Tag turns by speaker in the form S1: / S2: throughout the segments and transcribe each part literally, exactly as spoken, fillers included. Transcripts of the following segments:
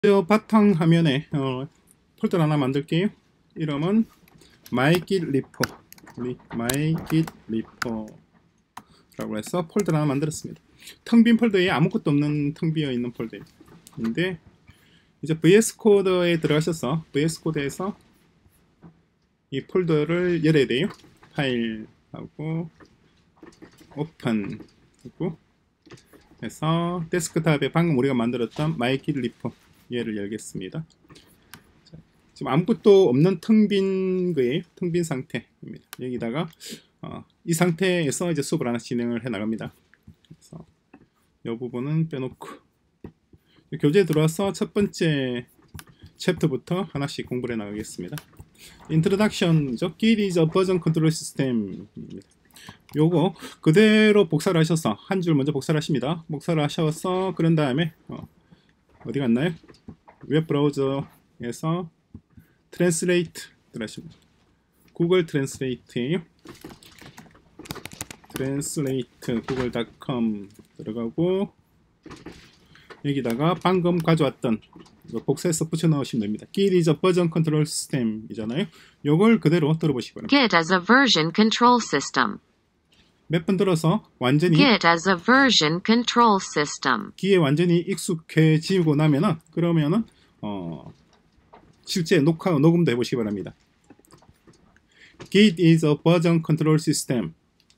S1: 저 바탕 화면에 어, 폴더 하나 만들게요. 이름은 MyGitRepo, MyGitRepo라고 해서 폴더 하나 만들었습니다. 텅 빈 폴더에 아무것도 없는 텅 비어 있는 폴더인데, 이제 브이에스 코드에 들어가셔서 브이에스 코드에서 이 폴더를 열어야 돼요. 파일하고 오픈 하고 해서 데스크탑에 방금 우리가 만들었던 MyGitRepo 얘를 열겠습니다. 자, 지금 아무것도 없는 텅 빈 거예요. 텅 빈 상태입니다. 여기다가 어, 이 상태에서 이제 수업을 하나 진행을 해 나갑니다. 그래서 이 부분은 빼놓고 교재에 들어와서 첫 번째 챕터부터 하나씩 공부를 해 나가겠습니다. 인트로덕션이죠. Git is a version control system입니다. 요거 그대로 복사를 하셔서 한 줄 먼저 복사를 하십니다. 복사를 하셔서 그런 다음에 어, 어디 갔나요? 웹 브라우저에서 트랜스레이트 들어가십니다. 구글 트랜스레이트에요. 트랜스레이트 구글 닷컴 들어가고 여기다가 방금 가져왔던 복사해서 붙여 넣으시면 됩니다. Git is a version control system 이잖아요. 요걸 그대로 들어보시기 바랍니다.
S2: Git as a version control system.
S1: 몇 번 들어서 완전히
S2: Git as a version control system.
S1: 기에 완전히 익숙해지고 나면은 그러면은 어 실제 녹화 녹음도 해보시기 바랍니다. Git is a version control system.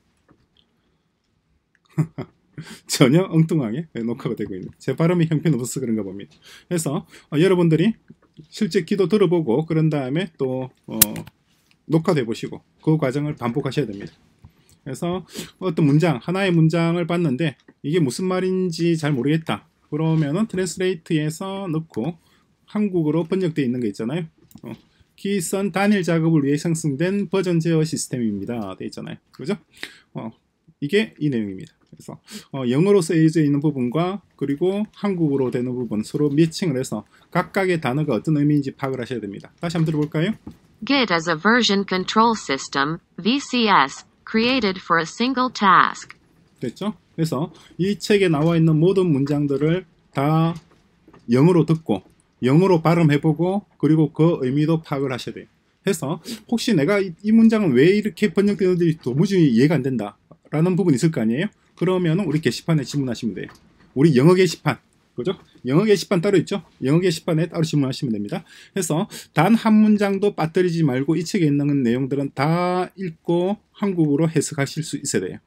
S1: 전혀 엉뚱하게 녹화가 되고 있는 제 발음이 형편없어서 그런가 봅니다. 그래서 어, 여러분들이 실제 기도 들어보고 그런 다음에 또 어, 녹화도 해보시고 그 과정을 반복하셔야 됩니다. 그래서 어떤 문장 하나의 문장을 봤는데 이게 무슨 말인지 잘 모르겠다 그러면은 트랜스레이트에서 넣고 한국어로 번역되어 있는 거 있잖아요. 어, 기선 단일 작업을 위해 생성된 버전 제어 시스템입니다 되어 있잖아요. 그죠? 어, 이게 이 내용입니다. 그래서 어, 영어로 쓰여져 있는 부분과 그리고 한국어로 되는 부분 서로 매칭을 해서 각각의 단어가 어떤 의미인지 파악을 하셔야 됩니다. 다시 한번 들어볼까요?
S2: Git as a version control system, V C S, created for a single task.
S1: 됐죠? 그래서 이 책에 나와 있는 모든 문장들을 다 영어로 듣고 영어로 발음해보고 그리고 그 의미도 파악을 하셔야 돼요. 해서 혹시 내가 이, 이 문장은 왜 이렇게 번역되는지 도무지 이해가 안 된다 라는 부분이 있을 거 아니에요? 그러면 우리 게시판에 질문하시면 돼요. 우리 영어 게시판, 그죠? 영어 게시판 따로 있죠? 영어 게시판에 따로 질문하시면 됩니다. 해서 단 한 문장도 빠뜨리지 말고 이 책에 있는 내용들은 다 읽고 한국어로 해석하실 수 있어야 돼요.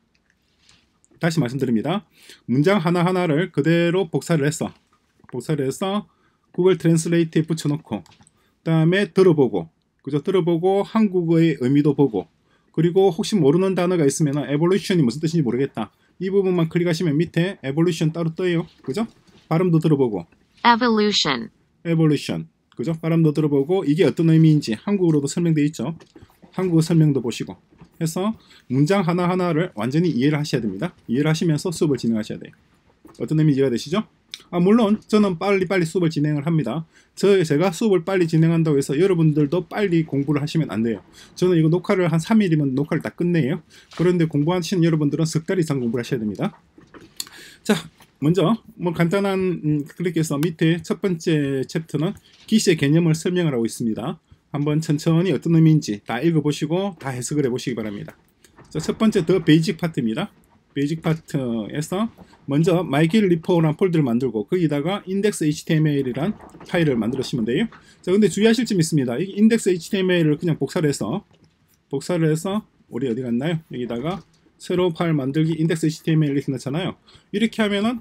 S1: 다시 말씀드립니다. 문장 하나하나를 그대로 복사를 해서 복사를 해서 구글 트랜스레이트에 붙여놓고 그 다음에 들어보고 그죠? 들어보고 한국어의 의미도 보고 그리고 혹시 모르는 단어가 있으면 evolution이 무슨 뜻인지 모르겠다. 이 부분만 클릭하시면 밑에 evolution 따로 떠요. 그죠? 발음도 들어보고
S2: Evolution.
S1: evolution. 그죠? 발음도 들어보고 이게 어떤 의미인지 한국어로도 설명되어 있죠. 한국어 설명도 보시고 해서 문장 하나하나를 완전히 이해를 하셔야 됩니다. 이해를 하시면서 수업을 진행하셔야 돼요. 어떤 의미인지 이해가 되시죠? 아, 물론 저는 빨리빨리 수업을 진행을 합니다. 저, 제가 수업을 빨리 진행한다고 해서 여러분들도 빨리 공부를 하시면 안 돼요. 저는 이거 녹화를 한 삼 일이면 녹화를 다 끝내요. 그런데 공부하시는 여러분들은 석 달 이상 공부를 하셔야 됩니다. 자, 먼저 뭐 간단한 음, 클릭해서 밑에 첫 번째 챕터는 Git의 개념을 설명을 하고 있습니다. 한번 천천히 어떤 의미인지 다 읽어보시고 다 해석을 해보시기 바랍니다. 자, 첫 번째 더 베이직 파트입니다. 베이직 파트에서 먼저 MyGitRepo라는 폴더를 만들고 거기다가 index.html이란 파일을 만들으시면 돼요. 자, 근데 주의하실 점이 있습니다. 이 index.html을 그냥 복사를 해서 복사를 해서 우리 어디 갔나요? 여기다가 새로운 파일 만들기 index.html 이렇게 넣잖아요. 이렇게 하면은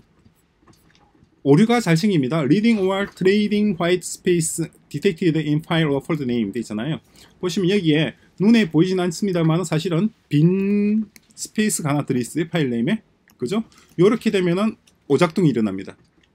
S1: 오류가 잘 생깁니다. reading or trading white space detected in file or folder name 돼 있잖아요. 보시면 여기에 눈에 보이진 않습니다만 사실은 빈 스페이스가 하나 들어있어요. 파일 네임에. 그죠? 요렇게 되면은 오작동이 일어납니다.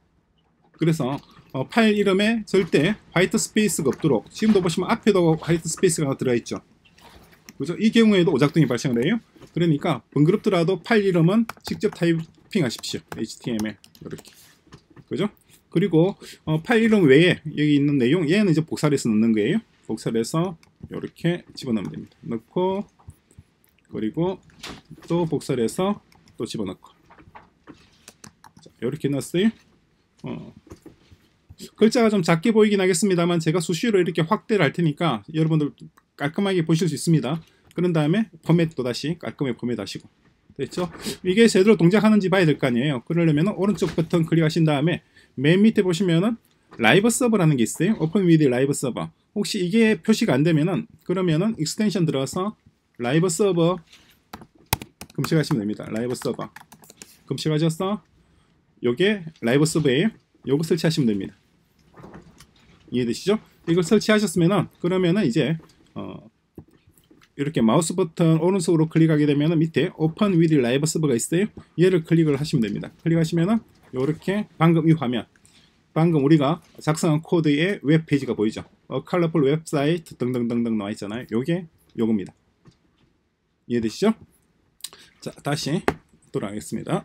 S1: 그래서 어, 파일 이름에 절대 화이트 스페이스가 없도록 지금도 보시면 앞에도 화이트 스페이스가 하나 들어있죠. 그죠? 이 경우에도 오작동이 발생을 해요. 그러니까 번거롭더라도 파일 이름은 직접 타이핑 하십시오. 에이치티엠엘 이렇게. 그죠? 그리고 어, 파일 이름 외에 여기 있는 내용 얘는 이제 복사를 해서 넣는 거예요. 복사를 해서 이렇게 집어넣으면 됩니다. 넣고 그리고 또 복사를 해서 또 집어넣고 자, 이렇게 넣었어요. 어, 글자가 좀 작게 보이긴 하겠습니다만 제가 수시로 이렇게 확대를 할 테니까 여러분들 깔끔하게 보실 수 있습니다. 그런 다음에 포맷 또다시 깔끔하게 포맷 하시고 됐죠? 이게 제대로 동작하는지 봐야 될 거 아니에요. 그러려면 오른쪽 버튼 클릭하신 다음에 맨 밑에 보시면은 라이브 서버라는 게 있어요. 오픈 위드 라이브 서버. 혹시 이게 표시가 안 되면은 그러면은 익스텐션 들어서 라이브 서버 검색하시면 됩니다. 라이브 서버 검색하셔서 요게 라이브 서버예요. 요거 설치하시면 됩니다. 이해되시죠? 이걸 설치하셨으면은 그러면은 이제 어 이렇게 마우스 버튼 오른쪽으로 클릭하게 되면은 밑에 오픈 위드 라이브 서버가 있어요. 얘를 클릭을 하시면 됩니다. 클릭하시면은 요렇게 방금 이 화면 방금 우리가 작성한 코드의 웹페이지가 보이죠. 어, 컬러풀 웹사이트 등등등등 나와 있잖아요. 요게 요겁니다. 이해되시죠? 자, 다시 돌아가겠습니다.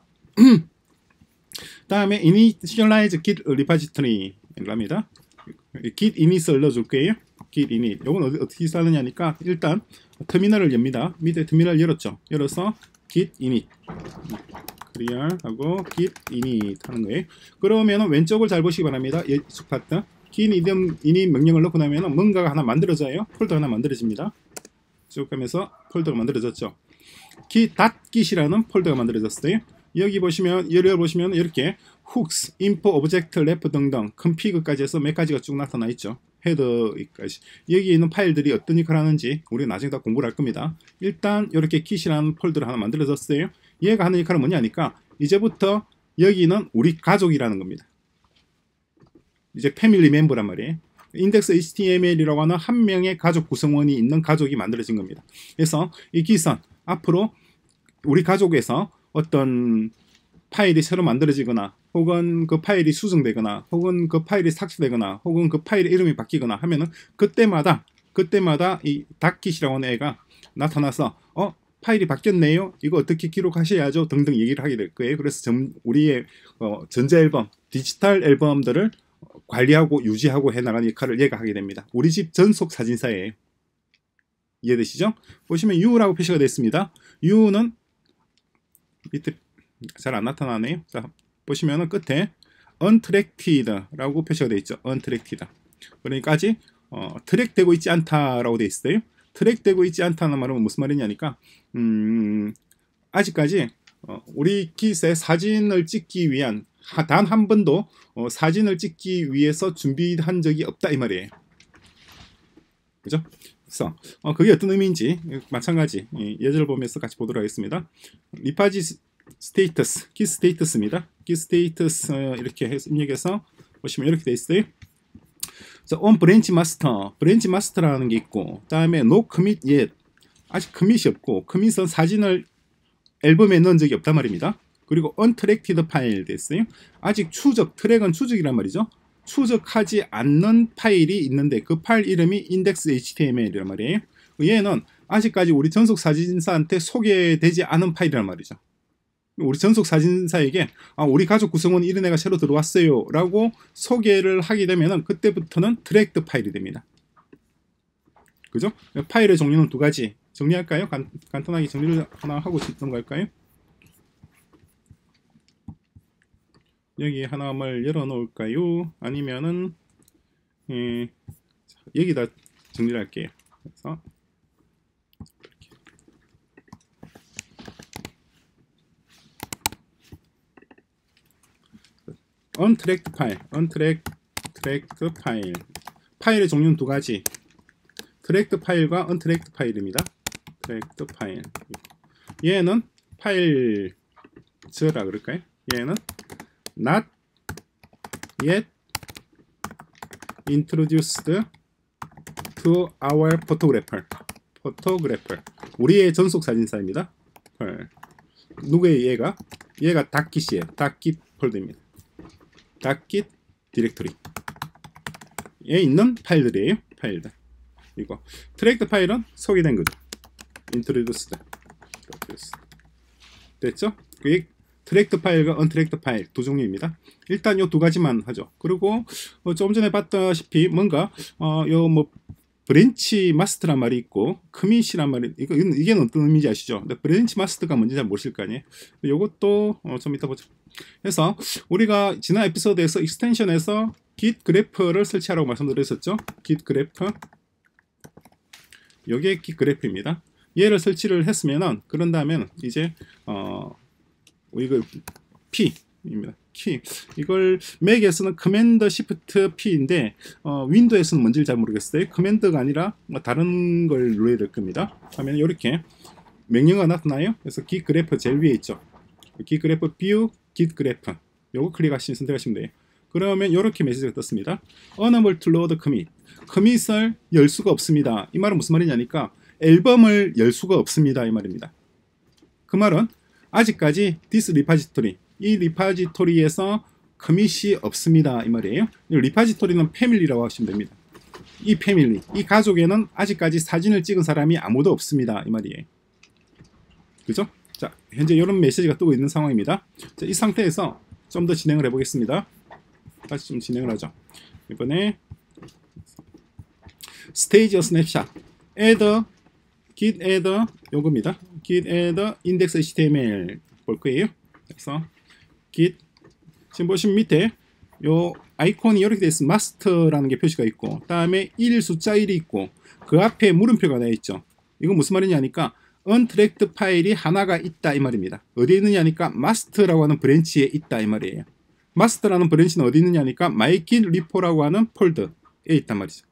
S1: 다음에 initialize git repository를 합니다. git init을 넣어줄 거예요. git init. 요건 어디, 어떻게 쓰느냐니까 일단 터미널을 엽니다. 밑에 터미널 열었죠. 열어서 git init clear 하고 git init 하는 거예요. 그러면은 왼쪽을 잘 보시기 바랍니다. 예측 파트 git init 명령을 넣고 나면은 뭔가가 하나 만들어져요. 폴더 하나 만들어집니다. 쭉 가면서 폴더가 만들어졌죠. git git이라는 폴더가 만들어졌어요. 여기 보시면 예를 보시면 이렇게 hooks, info, object, ref 등등 config까지 해서 몇 가지가 쭉 나타나 있죠. 헤더까지 여기 있는 파일들이 어떤 역할을 하는지 우리 나중에 다 공부를 할 겁니다. 일단 이렇게 kit이라는 폴더를 하나 만들어졌어요. 얘가 하는 역할은 뭐냐니까 이제부터 여기는 우리 가족이라는 겁니다. 이제 패밀리 멤버란 말이에요. 인덱스 에이치티엠엘이라고 하는 한 명의 가족 구성원이 있는 가족이 만들어진 겁니다. 그래서 이 kit은 앞으로 우리 가족에서 어떤 파일이 새로 만들어지거나 혹은 그 파일이 수정되거나 혹은 그 파일이 삭제되거나 혹은 그 파일의 이름이 바뀌거나 하면은 그때마다 그때마다 이 닷깃이라고 하는 애가 나타나서 어 파일이 바뀌었네요. 이거 어떻게 기록하셔야죠 등등 얘기를 하게 될 거예요. 그래서 전, 우리의 어, 전자 앨범, 디지털 앨범들을 관리하고 유지하고 해나가는 역할을 얘가 하게 됩니다. 우리 집 전속 사진사예요. 이해되시죠? 보시면 U라고 표시가 되어 있습니다. U는 밑에 잘 안 나타나네요. 자, 보시면은 끝에 untracked 라고 표시가 되어 있죠. untracked. 그러니까 아직 어, 트랙되고 있지 않다라고 되어 있어요. 트랙되고 있지 않다는 말은 무슨 말이냐니까 음, 아직까지 어, 우리 kit에 사진을 찍기 위한 단 한 번도 어, 사진을 찍기 위해서 준비한 적이 없다 이 말이에요. 그죠? 그래서 어, 그게 어떤 의미인지 마찬가지 예제를 보면서 같이 보도록 하겠습니다. 리파지 스테이터스, 키 스테이터스입니다. 키 스테이터스 이렇게 해서 입력해서 보시면 이렇게 돼 있어요. 자, on branch master, branch master라는 게 있고, 다음에 no commit yet, 아직 커밋이 없고, 커밋은 사진을 앨범에 넣은 적이 없단 말입니다. 그리고 untracked file 됐어요. 아직 추적, 트랙은 추적이란 말이죠. 추적하지 않는 파일이 있는데 그 파일 이름이 index 에이치티엠엘이란 말이에요. 얘는 아직까지 우리 전속 사진사한테 소개되지 않은 파일이란 말이죠. 우리 전속 사진사에게 아, 우리 가족 구성원이 이런 애가 새로 들어왔어요 라고 소개를 하게 되면 그때부터는 트랙드 파일이 됩니다. 그죠? 파일의 종류는 두 가지. 정리할까요? 간, 간단하게 정리를 하나 하고 넘어갈까요? 여기 하나를 열어 놓을까요? 아니면은 예, 여기다 정리를 할게요. 그래서 untracked 파일, untracked 파일. 파일의 종류는 두 가지. tracked 파일과 untracked 파일입니다. tracked 파일. 얘는 파일 저라 그럴까요? 얘는 not yet introduced to our photographer. photographer. 우리의 전속 사진사입니다. 누구의 얘가? 얘가 닷깃이에요. 닷깃 폴더입니다. 닷깃 디렉토리에 있는 파일들이에요. 파일들. 이거 트랙드 파일은 소개된 거죠. introduced. 됐죠? 그게 트랙드 파일과 언트랙드 파일 두 종류입니다. 일단 이 두 가지만 하죠. 그리고 어, 좀 전에 봤다시피 뭔가 어, 요 뭐 브랜치 마스터란 말이 있고 커밋이란 말이 이거 이게 어떤 의미인지 아시죠? 근데 브랜치 마스터가 뭔지 잘 모르실 거 아니에요. 이것도 어, 좀 이따 보죠. 그래서 우리가 지난 에피소드에서 익스텐션에서 git 그래프를 설치하라고 말씀드렸었죠. git 그래프 여기에 git 그래프입니다. 얘를 설치를 했으면은 그런 다음에는 이제 어 이거 P입니다. 키 이걸 맥에서는 커맨드 시프트 P인데 어, 윈도우에서는 뭔지 잘 모르겠어요. 커맨드가 아니라 뭐 다른 걸 눌러야 될 겁니다. 하면 이렇게 명령어가 나타나요. 그래서 git 그래프 제일 위에 있죠. git 그래프 view git 그래프 요거 클릭하시면 선택하시면 돼요. 그러면 이렇게 메시지가 떴습니다. unable to load commit. 커밋을 열 수가 없습니다. 이 말은 무슨 말이냐니까 앨범을 열 수가 없습니다. 이 말입니다. 그 말은 아직까지 this repository 이 리파지토리에서 커밋이 없습니다. 이 말이에요. 리파지토리는 패밀리라고 하시면 됩니다. 이 패밀리, 이 가족에는 아직까지 사진을 찍은 사람이 아무도 없습니다. 이 말이에요. 그죠? 자, 현재 이런 메시지가 뜨고 있는 상황입니다. 자, 이 상태에서 좀 더 진행을 해보겠습니다. 다시 좀 진행을 하죠. 이번에 스테이지 스냅샷 add git add 요겁니다. git add index html 볼 거예요. 그래서 git 지금 보시면 밑에 요 아이콘이 이렇게 되어 있으면 master라는 게 표시가 있고 다음에 일 숫자 일이 있고 그 앞에 물음표가 나와 있죠. 이건 무슨 말이냐니까 untracked 파일이 하나가 있다 이 말입니다. 어디에 있느냐니까 master라고 하는 브랜치에 있다 이 말이에요. master라는 브랜치는 어디 있느냐니까 mygit repo라고 하는 폴더에 있단 말이죠.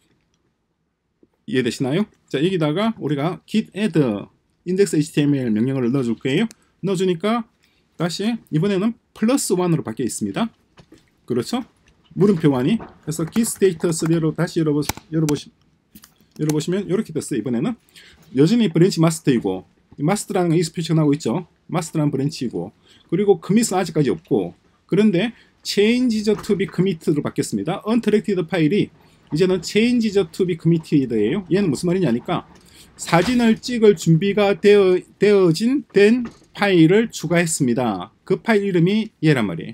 S1: 이해되시나요? 자, 여기다가 우리가 git add index html 명령어를 넣어줄 거예요. 넣어주니까 다시 이번에는 플러스 원으로 바뀌어 있습니다. 그렇죠? 물음표 원이 그래서 git status를 다시 열어보, 열어보시, 열어보시면 이렇게 됐어요. 이번에는 여전히 브랜치 마스터이고 마스터라는 건 익스 표시가 나오고 있죠. 마스터라는 브랜치이고 그리고 커밋은 아직까지 없고 그런데 changes to be committed로 바뀌었습니다. untracked 파일이 이제는 changes to be committed예요. 얘는 무슨 말이냐니까 사진을 찍을 준비가 되어, 되어진 된 파일을 추가했습니다. 그 파일 이름이 얘란 말이에요.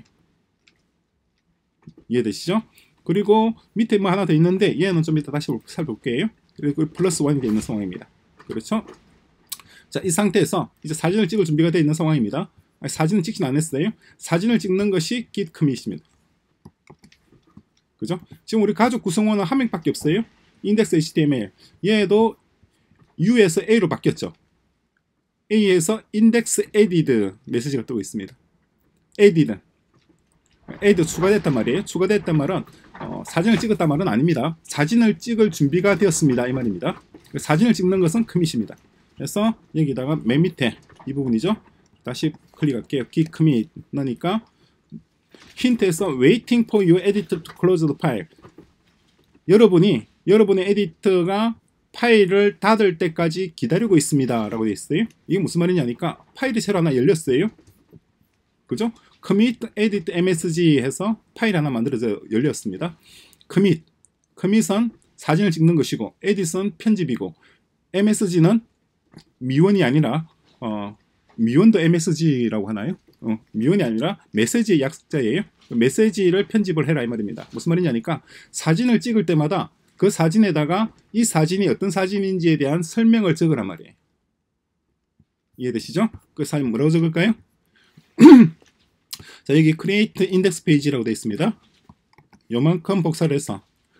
S1: 이해되시죠? 그리고 밑에 뭐 하나 더 있는데 얘는 좀 이따 다시 살펴볼게요. 그리고 플러스 원이 되어 있는 상황입니다. 그렇죠? 자, 이 상태에서 이제 사진을 찍을 준비가 되어 있는 상황입니다. 아니, 사진을 찍진 않았어요. 사진을 찍는 것이 git commit입니다. 그죠? 지금 우리 가족 구성원은 한 명밖에 없어요. index html 얘도 U에서 A로 바뀌었죠. A에서 index added 메시지가 뜨고 있습니다. added add 추가됐단 말이에요. 추가됐단 말은 어, 사진을 찍었단 말은 아닙니다. 사진을 찍을 준비가 되었습니다. 이 말입니다. 사진을 찍는 것은 커밋입니다. 그래서 여기다가 맨 밑에 이 부분이죠. 다시 클릭할게요. git commit 넣으니까 힌트에서 waiting for your editor to close the file. 여러분이 여러분의 에디터가 파일을 닫을 때까지 기다리고 있습니다. 라고 되어 있어요. 이게 무슨 말이냐니까 파일이 새로 하나 열렸어요. 그죠? commit edit msg 해서 파일 하나 만들어져 열렸습니다. commit, commit은 사진을 찍는 것이고 edit은 편집이고 msg는 미원이 아니라 어, 미원도 msg라고 하나요? 어, 미원이 아니라 메시지의 약자예요. 메시지를 편집을 해라 이 말입니다. 무슨 말이냐니까 사진을 찍을 때마다 그 사진에다가 이 사진이 어떤 사진인지에 대한 설명을 적으란 말이에요. 이해되시죠? 그 사진 뭐라고 적을까요? 자, 여기 create index page라고 되어 있습니다. 요만큼 복사를 해서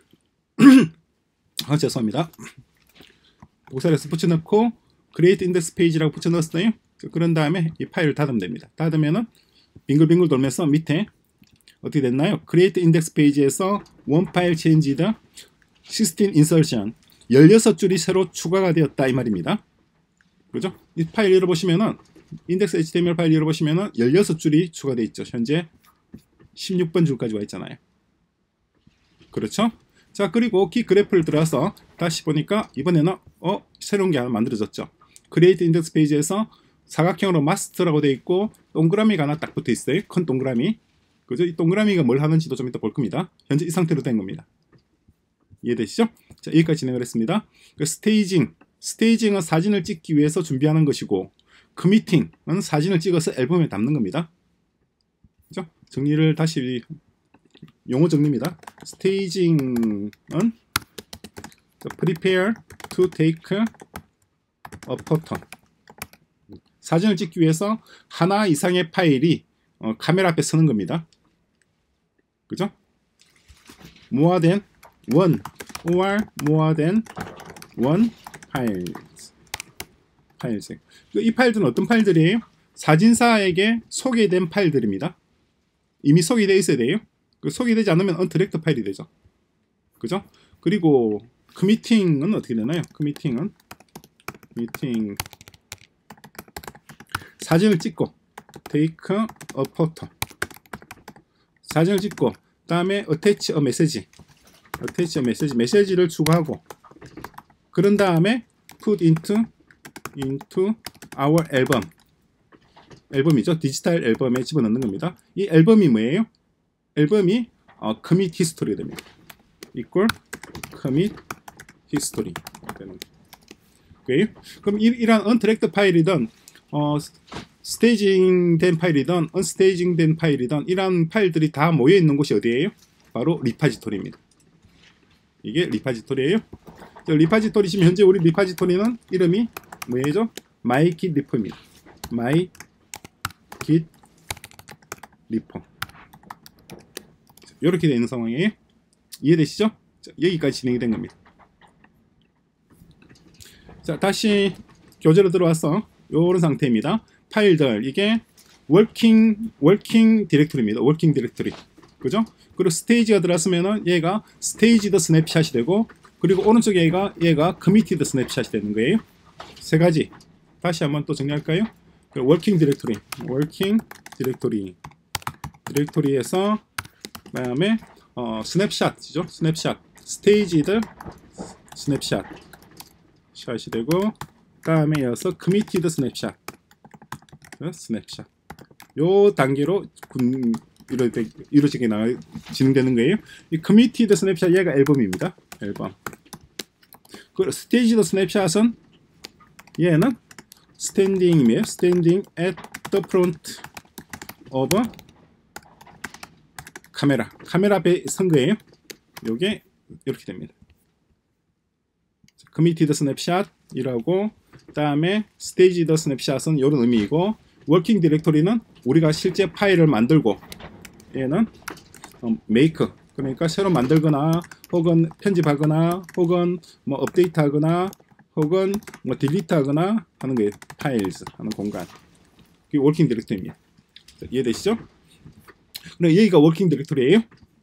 S1: 아, 죄송합니다. 복사를 해서 붙여넣고 create index page라고 붙여넣었어요. 그런 다음에 이 파일을 닫으면 됩니다. 닫으면은 빙글빙글 돌면서 밑에 어떻게 됐나요? create index page에서 one file changed 십육 insertion 십육 줄이 새로 추가가 되었다 이 말입니다. 그죠? 이 파일 열어보시면은 index html 파일 열어보시면은 십육 줄이 추가되어 있죠. 현재 십육 번 줄까지 와 있잖아요. 그렇죠? 자, 그리고 기 그래프를 들어가서 다시 보니까 이번에는 어 새로운 게 하나 만들어졌죠. create index page에서 사각형으로 마스터라고 되어 있고 동그라미가 하나 딱 붙어 있어요. 큰 동그라미. 그죠? 이 동그라미가 뭘 하는지도 좀 이따 볼 겁니다. 현재 이 상태로 된 겁니다. 이해되시죠? 자, 여기까지 진행을 했습니다. 그 스테이징, 스테이징은 사진을 찍기 위해서 준비하는 것이고 커미팅은 사진을 찍어서 앨범에 담는 겁니다. 그죠? 정리를 다시 용어 정리입니다. 스테이징은 prepare to take a photo. 사진을 찍기 위해서 하나 이상의 파일이 어, 카메라 앞에 서는 겁니다. 그죠? more than one or more than one files. 파일색. 이 파일들은 어떤 파일들이에요? 사진사에게 소개된 파일들입니다. 이미 소개되어 있어야 돼요. 소개되지 않으면 untracked 파일이 되죠. 그죠? 그리고 committing은 어떻게 되나요? committing은 committing 사진을 찍고 take a photo 사진을 찍고 다음에 attach a message attach a message 메시지를 추가하고 그런 다음에 put into into our album 앨범이죠. 디지털 앨범에 집어넣는 겁니다. 이 앨범이 뭐예요? 앨범이 어, commit history 됩니다. equal commit history 되는 거예요. 그럼 이, 이런 untracked 파일이든 어, 스테이징 된 파일이든 unstaging 된 파일이든 이런 파일들이 다 모여 있는 곳이 어디예요? 바로 리파지토리입니다. 이게 리파지토리예요. 리파지토리 지금 현재 우리 리파지토리는 이름이 뭐예요? 마이킷 리퍼입니다. 마이킷 리퍼. 이렇게 되어 있는 상황이에요. 이해되시죠? 자, 여기까지 진행이 된 겁니다. 자, 다시 교재로 들어와서 이런 상태입니다. 파일들 이게 working working 디렉토리입니다. working 디렉토리. 그죠? 그리고 스테이지가 들어왔으면은 얘가 staged 스냅샷이 되고 그리고 오른쪽에 얘가 얘가 committed 스냅샷이 되는 거예요. 세 가지. 다시 한번 또 정리할까요? working 디렉토리, working 디렉토리, 디렉토리에서 그다음에 어, 스냅샷이죠. 스냅샷, staged 스냅샷 샷이 되고 다음에 이어서 committed 스냅샷, 스냅샷. 요 단계로 군 이루어지게 나 진행되는 거예요. 이 committed 스냅샷 얘가 앨범입니다. 앨범. 그 staged 스냅샷은 얘는 standing이에요. standing at the front of 카메라. 카메라 앞에 선 거예요. 요게 이렇게 됩니다. committed snapshot이라고 다음에 staged snapshot은 이런 의미이고 working 디렉토리는 우리가 실제 파일을 만들고 얘는 어, make 그러니까 새로 만들거나 혹은 편집하거나 혹은 뭐 업데이트하거나 혹은 뭐 딜리트하거나 하는 게 파일즈 하는 공간. 그게 워킹 디렉토리입니다. 이해되시죠? 그럼 여기가 워킹 디렉토리예요.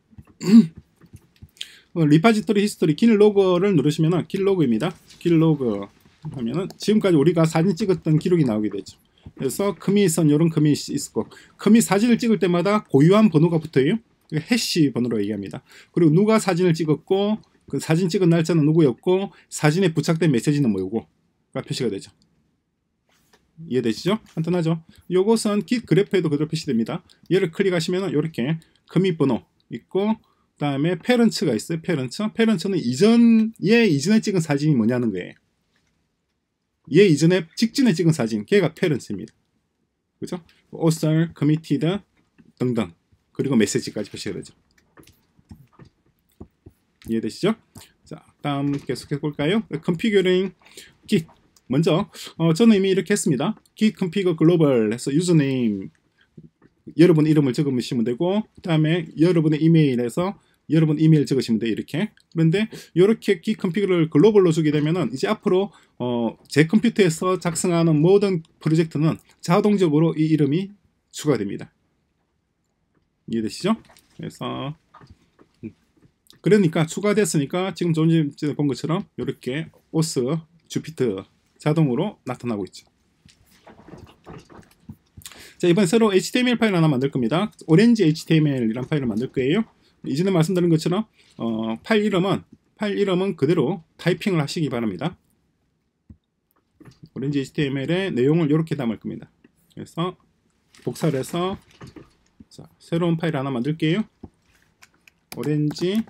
S1: 리파지토리 히스토리 킬 로그를 누르시면은 킬 로그입니다. 킬 로그 하면은 지금까지 우리가 사진 찍었던 기록이 나오게 되죠. 그래서 커밋은 이런 커밋이 있고 커밋 사진을 찍을 때마다 고유한 번호가 붙어요. 해시 번호로 얘기합니다. 그리고 누가 사진을 찍었고 그 사진 찍은 날짜는 누구였고 사진에 부착된 메시지는 뭐고 가 표시가 되죠. 이해되시죠? 간단하죠? 요것은 git 그래프에도 그대로 표시됩니다. 얘를 클릭하시면 이렇게 커밋 번호 있고 그 다음에 페런츠가 있어요. 페런츠. 페런츠는 이전 얘 이전에 찍은 사진이 뭐냐는 거예요. 얘 이전에 직전에 찍은 사진 걔가 페런츠입니다. 그죠? author, committed 등등 그리고 메시지까지 표시가 되죠. 이해되시죠? 자, 다음 계속해 볼까요? configuring git. 먼저 어, 저는 이미 이렇게 했습니다. git configure global 해서 유저네임 여러분 이름을 적으시면 되고 그 다음에 여러분의 이메일에서 여러분 이메일 적으시면 돼요. 이렇게. 그런데 이렇게 git configure를 글로벌로 주게 되면은 이제 앞으로 어, 제 컴퓨터에서 작성하는 모든 프로젝트는 자동적으로 이 이름이 추가됩니다. 이해되시죠? 그래서 그러니까 추가됐으니까 지금 좀 전에 본 것처럼 이렇게 오스, 주피터 자동으로 나타나고 있죠. 자, 이번 새로 에이치티엠엘 파일 하나 만들 겁니다. 오렌지 에이치티엠엘이라는 파일을 만들 거예요. 이전에 말씀드린 것처럼 어, 파일 이름은 파일 이름은 그대로 타이핑을 하시기 바랍니다. 오렌지 에이치티엠엘의 내용을 이렇게 담을 겁니다. 그래서 복사를 해서 자, 새로운 파일 하나 만들게요. 오렌지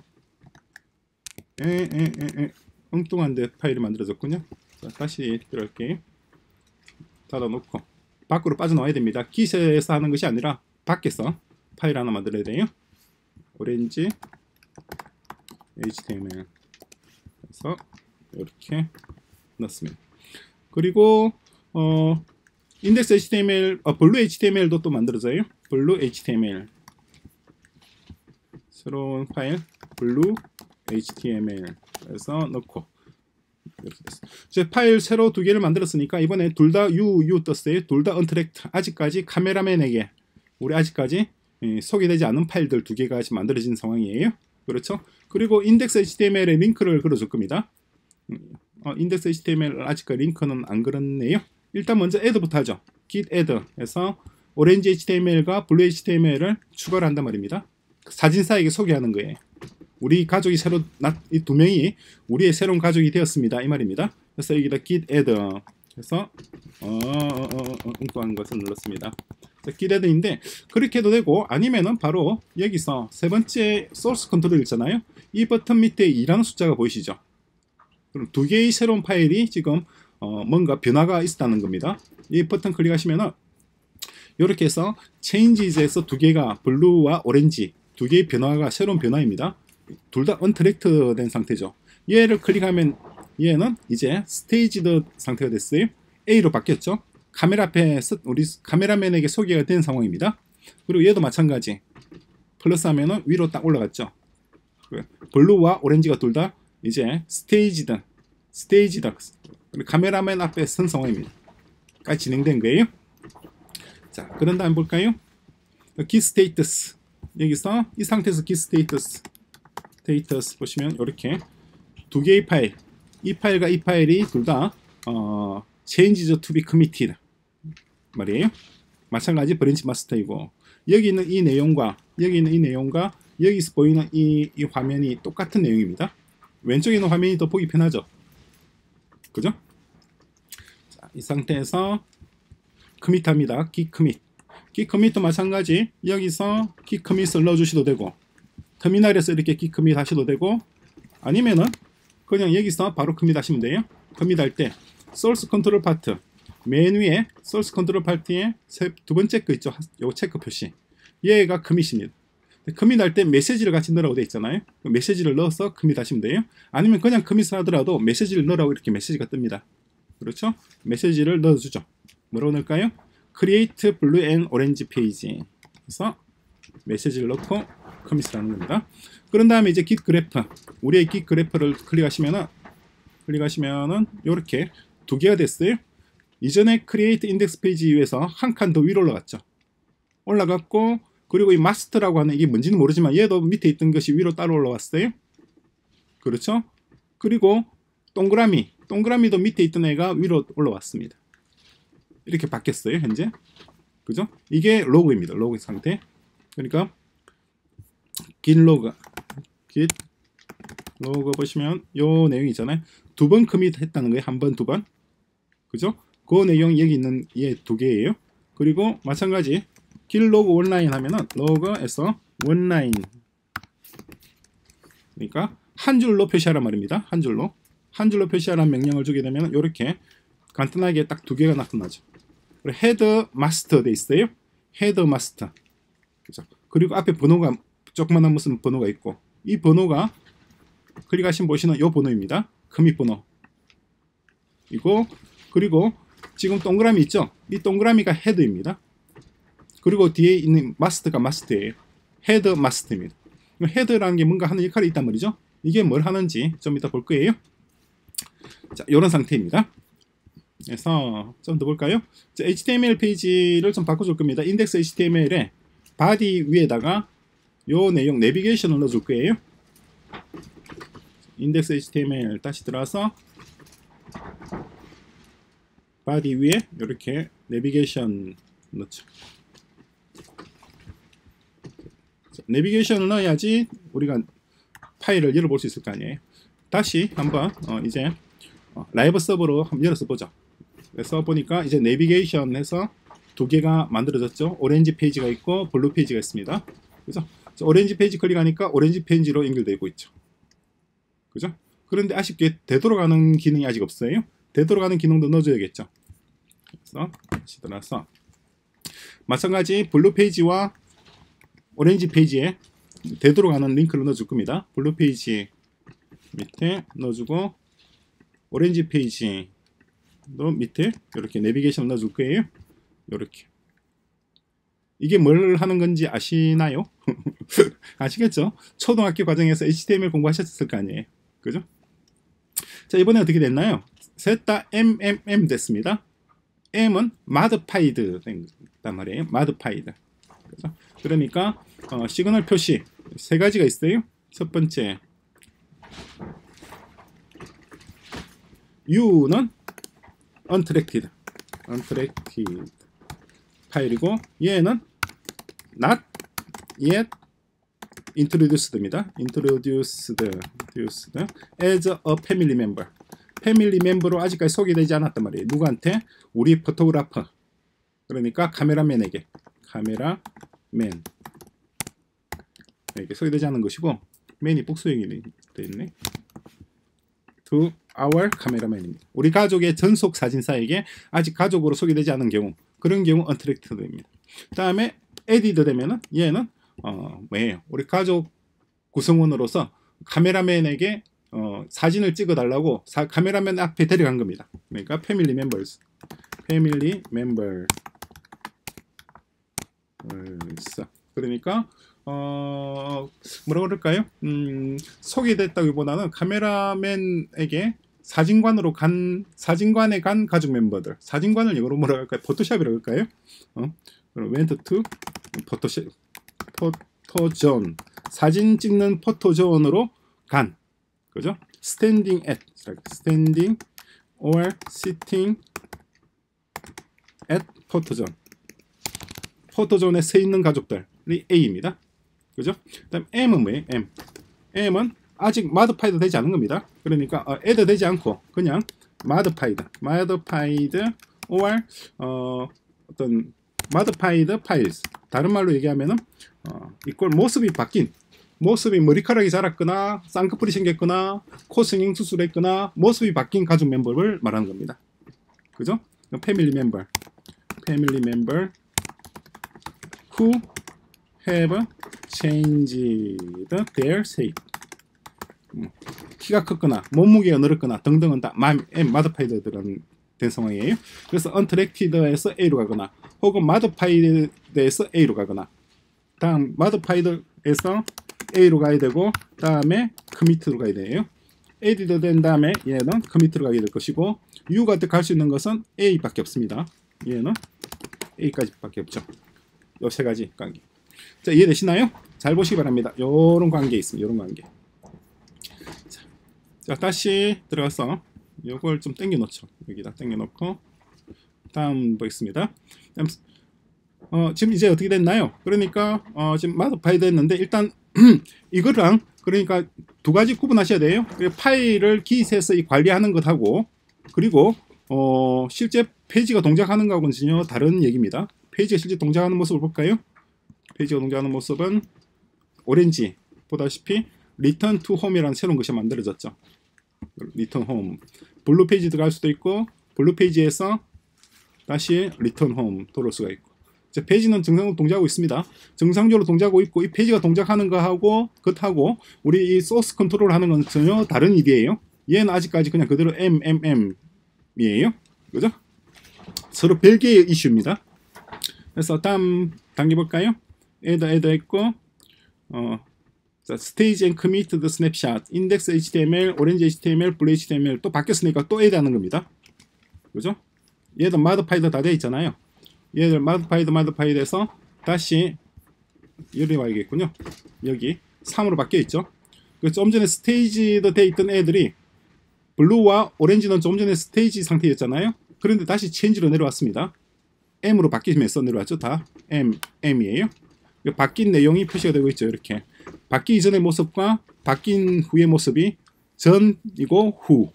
S1: 에에에에 엉뚱한데 파일이 만들어졌군요. 자, 다시 들어갈게요. 닫아놓고 밖으로 빠져나와야 됩니다. 기세에서 하는 것이 아니라 밖에서 파일 하나 만들어야 돼요. 오렌지 에이치티엠엘 그래서 이렇게 넣습니다. 그리고 어, 인덱스 에이치티엠엘, 어, 블루 에이치티엠엘도 또 만들어져요. 블루 에이치티엠엘 새로운 파일 블루 에이치티엠엘 해서 넣고 이렇게 됐어요. 이제 파일 새로 두 개를 만들었으니까 이번에 둘 다 U, U 떴어요. 둘 다 언트랙트. 아직까지 카메라맨에게 우리 아직까지 예, 소개되지 않은 파일들 두 개가 지금 만들어진 상황이에요. 그렇죠? 그리고 인덱스 에이치티엠엘에 링크를 걸어줄 겁니다. 어, 인덱스 에이치티엠엘 아직까지 링크는 안 걸었네요. 일단 먼저 add부터 하죠. git add 해서 오렌지 에이치티엠엘과 블루 에이치티엠엘을 추가를 한단 말입니다. 사진사에게 소개하는 거예요. 우리 가족이 새로 이 두 명이 우리의 새로운 가족이 되었습니다. 이 말입니다. 그래서 여기다 git add 해서 어, 어, 어, 어, 엉뚱한 것을 눌렀습니다. git add인데 그렇게 해도 되고 아니면은 바로 여기서 세 번째 source 컨트롤 있잖아요. 이 버튼 밑에 이라는 숫자가 보이시죠? 그럼 두 개의 새로운 파일이 지금 어, 뭔가 변화가 있었다는 겁니다. 이 버튼 클릭하시면은 이렇게 해서 changes에서 두 개가 블루와 오렌지 두 개의 변화가 새로운 변화입니다. 둘 다 언트랙트 된 상태죠. 얘를 클릭하면 얘는 이제 스테이지드 상태가 됐어요. A로 바뀌었죠. 카메라 앞에 우리 카메라맨에게 소개가 된 상황입니다. 그리고 얘도 마찬가지. 플러스 하면은 위로 딱 올라갔죠. 블루와 오렌지가 둘 다 이제 스테이지드 스테이지드 카메라맨 앞에 선 상황입니다. 까지 진행된 거예요. 자, 그런 다음 볼까요? git status 여기서 이 상태에서 git status 스테이터스 보시면 이렇게 두 개의 파일, 이 파일과 이 파일이 둘 다 어, changes to be committed 말이에요. 마찬가지 브랜치 마스터이고 여기 있는 이 내용과 여기 있는 이 내용과 여기서 보이는 이, 이 화면이 똑같은 내용입니다. 왼쪽에 있는 화면이 더 보기 편하죠. 그죠? 자, 이 상태에서 commit 합니다. git commit. git commit도 마찬가지 여기서 git commit을 넣어주셔도 되고 터미널에서 이렇게 git commit 하셔도 되고 아니면은 그냥 여기서 바로 commit 하시면 돼요. commit 할 때 source control part 맨 위에 source control part에 두 번째 거 있죠. 요 체크 표시 얘가 commit입니다. commit 할 때 메시지를 같이 넣으라고 되어 있잖아요. 메시지를 넣어서 commit 하시면 돼요. 아니면 그냥 commit을 하더라도 메시지를 넣으라고 이렇게 메시지가 뜹니다. 그렇죠? 메시지를 넣어주죠. 뭐라고 넣을까요? create blue and orange page 그래서 메시지를 넣고 커밋을 하는 겁니다. 그런 다음에 이제 git 그래프 우리의 git 그래프를 클릭하시면은 클릭하시면은 이렇게 두 개가 됐어요. 이전에 create index 페이지 위에서 한 칸 더 위로 올라갔죠. 올라갔고 그리고 이 master라고 하는 이게 뭔지는 모르지만 얘도 밑에 있던 것이 위로 따로 올라왔어요. 그렇죠? 그리고 동그라미 동그라미도 밑에 있던 애가 위로 올라왔습니다. 이렇게 바뀌었어요 현재. 그죠? 이게 로그입니다. 로그 상태. 그러니까 git 로그 git 로그 보시면 요 내용 있잖아요. 두 번 커밋 했다는 거예요. 한 번, 두 번. 그죠? 그 내용 여기 있는 얘 두 개예요. 그리고 마찬가지 git 로그 원라인 하면은 로그에서 원라인 그러니까 한 줄로 표시하란 말입니다. 한 줄로 한 줄로 표시하라는 명령을 주게 되면 이렇게 간단하게 딱 두 개가 나타나죠. 그리고 헤더 마스터 돼 있어요. 헤더 마스터. 그죠? 그리고 앞에 번호가 조그만한 무슨 번호가 있고 이 번호가 클릭하시면 보시는 이 번호입니다. 커밋 번호 이거 그리고 지금 동그라미 있죠? 이 동그라미가 헤더입니다. 그리고 뒤에 있는 마스터가 마스터예요. 헤더 마스터입니다. 헤더라는 게 뭔가 하는 역할이 있단 말이죠. 이게 뭘 하는지 좀 이따 볼 거예요. 자, 이런 상태입니다. 그래서 좀 더 볼까요? 자, 에이치티엠엘 페이지를 좀 바꿔줄 겁니다. 인덱스 에이치티엠엘에 바디 위에다가 요 내용 내비게이션을 넣어줄 거예요. 인덱스 에이치티엠엘 다시 들어와서 바디 위에 이렇게 내비게이션 넣죠. 자, 내비게이션을 넣어야지 우리가 파일을 열어볼 수 있을 거 아니에요. 다시 한번 어, 이제 어, 라이브 서버로 한번 열어서 보죠. 그래서 보니까 이제 내비게이션 해서 두 개가 만들어졌죠. 오렌지 페이지가 있고 블루 페이지가 있습니다. 그죠? 오렌지 페이지 클릭하니까 오렌지 페이지로 연결되고 있죠. 그죠? 그런데 아쉽게 되돌아가는 기능이 아직 없어요. 되돌아가는 기능도 넣어줘야겠죠. 그래서 다시 들어서 마찬가지 블루 페이지와 오렌지 페이지에 되돌아가는 링크를 넣어줄 겁니다. 블루 페이지 밑에 넣어주고 오렌지 페이지도 밑에 이렇게 내비게이션 넣어줄 거예요. 이렇게. 이게 뭘 하는 건지 아시나요? 아시겠죠? 초등학교 과정에서 에이치티엠엘 공부하셨을 거 아니에요. 그죠? 자, 이번에 어떻게 됐나요? 셋 다 엠엠엠 됐습니다. M은 modified 된단 말이에요. modified. 그죠? 그러니까 어, 시그널 표시 세 가지가 있어요. 첫 번째 U는 untracked, untracked 파일이고 얘는 not yet introduced입니다. introduced, introduced as a family member. 패밀리 멤버로 아직까지 소개되지 않았단 말이에요. 누구한테? 우리 포토그래퍼. 그러니까 카메라맨에게. 카메라맨. 이렇게 소개되지 않은 것이고 맨이 복수형이 되어 있네. To our cameraman입니다. 우리 가족의 전속 사진사에게 아직 가족으로 소개되지 않은 경우 그런 경우 untracked입니다. 그 다음에 added 되면은 얘는 어 뭐예요? 우리 가족 구성원으로서 카메라맨에게 어, 사진을 찍어달라고 사, 카메라맨 앞에 데려간 겁니다. 그러니까 family members, family members. 그러니까 어, 뭐라고 그럴까요? 음, 소개됐다기보다는 카메라맨에게 사진관으로 간 사진관에 간 가족 멤버들. 사진관을 영어로 뭐라고 할까요? 포토샵이라고 할까요? 어? 그럼 went to 포토샵, 포토존. 사진 찍는 포토존으로 간. 그죠? standing at, standing or sitting at 포토존. 포토존에 서 있는 가족들이 A입니다. 그죠? 그다음 M은 뭐예요? M. M은 아직 modified 되지 않은 겁니다. 그러니까 어, add 되지 않고 그냥 modified, modified or 어, 어떤 modified files. 다른 말로 얘기하면은 어, 이꼴 모습이 바뀐. 모습이 머리카락이 자랐거나 쌍꺼풀이 생겼거나 코 성형 수술했거나 모습이 바뀐 가족 멤버를 말하는 겁니다. 그죠? 패밀리 멤버, 패밀리 멤버 who have changed their shape. 키가 컸거나 몸무게가 늘었거나 등등은 다 modified라는 된 상황이에요. 그래서 untracked에서 A로 가거나 혹은 modified에서 A로 가거나 다음 modified에서 A로 가야 되고 다음에 commit로 가야 돼요. added 된 다음에 얘는 commit로 가게 될 것이고 U가 갈 수 있는 것은 A밖에 없습니다. 얘는 A까지밖에 없죠. 요 세 가지 관계. 자, 이해되시나요? 잘 보시기 바랍니다. 요런 관계 있습니다. 요런 관계. 자, 자 다시 들어가서 요걸 좀 당겨 놓죠. 여기다 당겨 놓고 다음 보겠습니다. 다음, 어, 지금 이제 어떻게 됐나요? 그러니까 어, 지금 modified 했는데 일단 이거랑 그러니까 두 가지 구분하셔야 돼요. 파일을 기스해서 관리하는 것하고 그리고 어, 실제 페이지가 동작하는 것하고는 전혀 다른 얘기입니다. 페이지가 실제 동작하는 모습을 볼까요? 페이지가 동작하는 모습은 오렌지 보다시피 return to home이라는 새로운 것이 만들어졌죠. return home. 블루 페이지 들어갈 수도 있고 블루 페이지에서 다시 return home 돌아올 수가 있고 자, 페이지는 정상적으로 동작하고 있습니다. 정상적으로 동작하고 있고 이 페이지가 동작하는 거하고 그것하고 우리 이 소스 컨트롤 하는 건 전혀 다른 일이에요. 얘는 아직까지 그냥 그대로 엠엠엠이에요. 그죠? 서로 별개의 이슈입니다. 그래서 다음 단계 볼까요? add add 했고 어, 자, stage and commit the snapshot, index 에이치티엠엘, orange 에이치티엠엘, blue 에이치티엠엘 또 바뀌었으니까 또 add 하는 겁니다. 그죠? 얘도 modified 다 되어 있잖아요. 얘를 modified modified에서 다시 여기 와야겠군요. 여기 삼으로 바뀌어 있죠. 좀 전에 스테이지도 되어 있던 애들이 블루와 오렌지는 좀 전에 스테이지 상태였잖아요. 그런데 다시 체인지로 내려왔습니다. M으로 바뀌면서 내려왔죠. 다 M, M이에요. 바뀐 내용이 표시가 되고 있죠. 이렇게 바뀌기 전의 모습과 바뀐 후의 모습이 전이고 후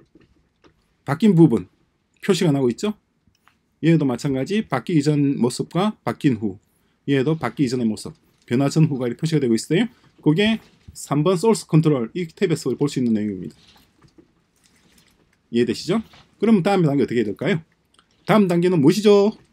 S1: 바뀐 부분 표시가 나고 있죠. 얘도 마찬가지 바뀌기 전 모습과 바뀐 후 얘도 바뀌기 전의 모습 변화 전 후가 표시가 되고 있어요. 그게 삼 번 소스 컨트롤 이 탭에서 볼 수 있는 내용입니다. 이해되시죠? 그럼 다음 단계 어떻게 해야 될까요? 다음 단계는 무엇이죠?